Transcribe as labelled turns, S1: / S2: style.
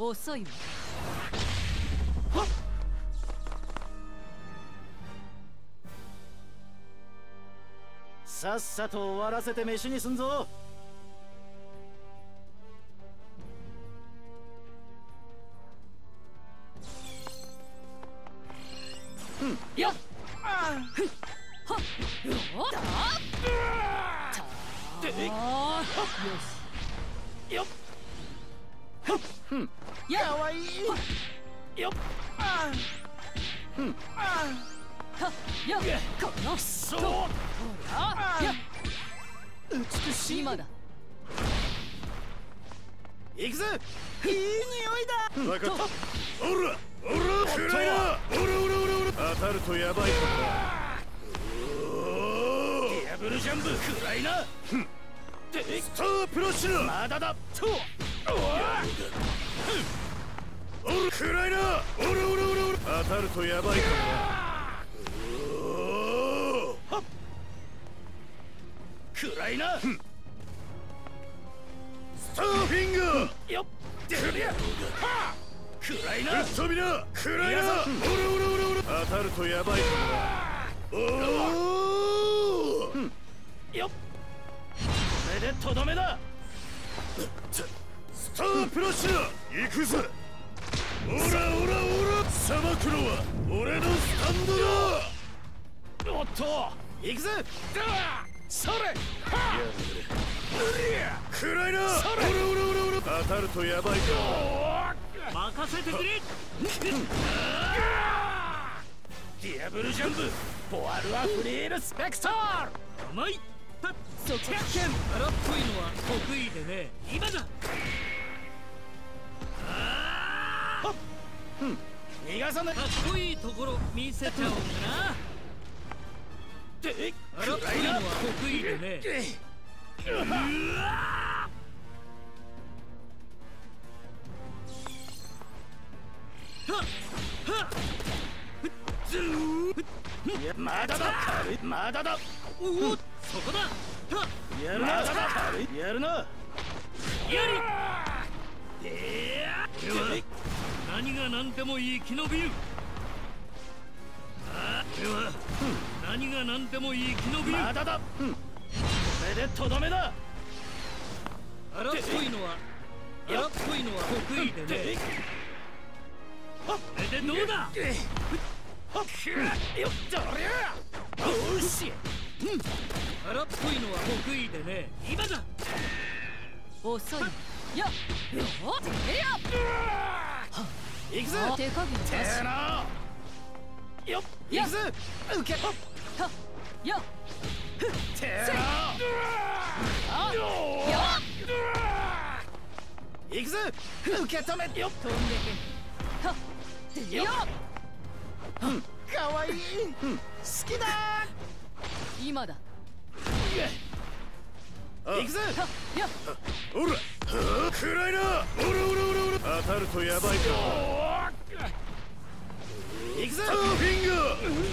S1: 遅いわ。
S2: さっさと終わらせて飯にすんぞ。
S1: よっ。はっ。よっ。よし。
S2: よっ。
S1: や
S2: かわいい。よっ。
S1: よっ。この
S2: そう。
S1: ほら。よっ。
S2: 美しい。
S1: 今だ。
S2: 行くぜ。いい匂いだ。
S3: 分かった。おらおら暗いな。おら当たるとやばいから。
S2: ディアブルジャンプ暗いな。
S3: スタープラッシュだ。
S2: まだだと。
S3: おら暗いな。おら当たるとやばいから。
S2: 暗いな。
S3: スターフィンガー。
S2: よっ。暗いな。
S3: ぶっ飛びな。暗いな。当たるとやばいから。
S2: よっ。これでとどめだ。
S3: スタープラッシュだ。行くぜ。オラさばくのは俺のスタンドだ。
S2: おっと行くぜ。それ。
S3: 暗いな。当たるとやばいから。
S2: 任せてくれ。ディアブルジャンプボアルアフリールスペクター。
S1: 甘い。そこ。荒っぽいのは得意でね。今だ。
S2: 逃がさない。
S1: かっこいいところ見せちゃおうかな。荒っぽいのは得意でね。
S2: まだだ。まだだ。
S1: おお、そこだ。
S2: やるな。やるな。
S1: やり。何が何でも生き延びる。では何が何でも生き延びる。
S2: まだだ。これでとどめだ。
S1: 荒っぽいのは得意でね。これでどうだ。
S2: よっとりゃ。おし。
S1: 荒っぽいのは得意でね。今だ。遅い。やっ。よっ。
S2: 行くぜ。
S1: 手加減なし。
S2: よっ。行くぜ。受け。
S1: よっ。
S2: てな。行くぜ。受け止め。よっ。
S1: 飛んでけ。よっ。
S2: かわいい。好きだ。
S1: 今だ。
S2: 行くぜ。
S3: おら暗いな。当たるとやばいから。
S2: 行くぜ。
S3: スターフィンガー。